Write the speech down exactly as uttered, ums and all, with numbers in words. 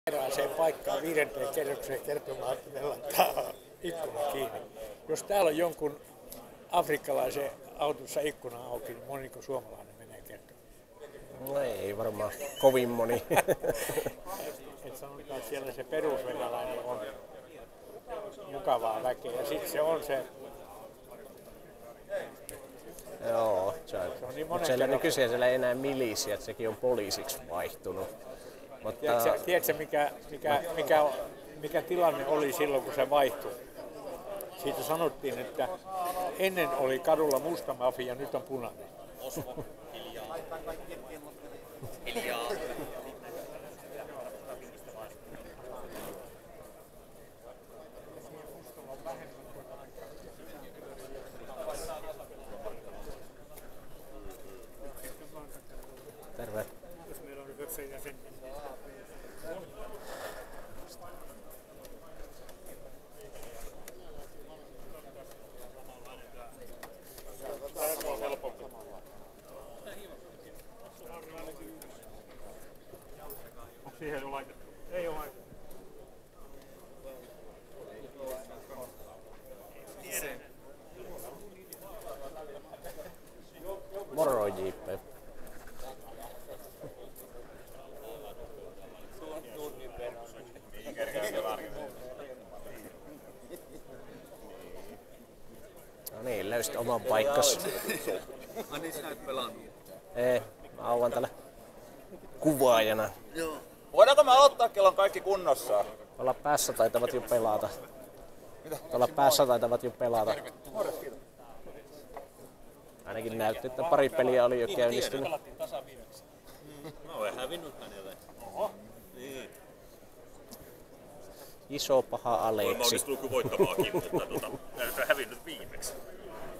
Se paikkaa viidenteen kerrokseen kertomaan, että meillä on ikkuna kiinni. Jos täällä on jonkun afrikkalaisen autossa ikkuna auki, niin moniko suomalainen menee kertomaan? No ei varmaan kovin moni. Et sanotaan, että siellä se perusvenäläinen on mukavaa väkeä ja sitten se on se. Joo, se on. Se on niin Mutta siellä nykyisiä siellä ei enää milisiä, että sekin on poliisiksi vaihtunut. Mutta... Tiedätkö, tiedätkö mikä, mikä, mikä, mikä tilanne oli silloin, kun se vaihtui? Siitä sanottiin, että ennen oli kadulla musta mafia, nyt on punainen. Osmo, hiljaa. Hiljaa. Terve. Jos meillä on yhdeksän jäsentä. Onko siihen jo laitettu? Ei ole laitettu. Moro J P. No niin, löysit oman paikkas. Ai niin, sinä et pelannut. Ei, mä auan täällä kuvaajana. Joo. Voidaanko me aloittaa, kello on kaikki kunnossa? Olla päässä taitavat jo pelata. Olla päässä taitavat jo pelata. Ainakin näytti, että pari peliä oli jo käynnistynyt. Mä olen hävinnyt hänelle. Oho. Niin. Iso paha Olen Aleksi. onnistunut kyllä voittamaakin, mutta tota, mä en hävinnyt viimeksi.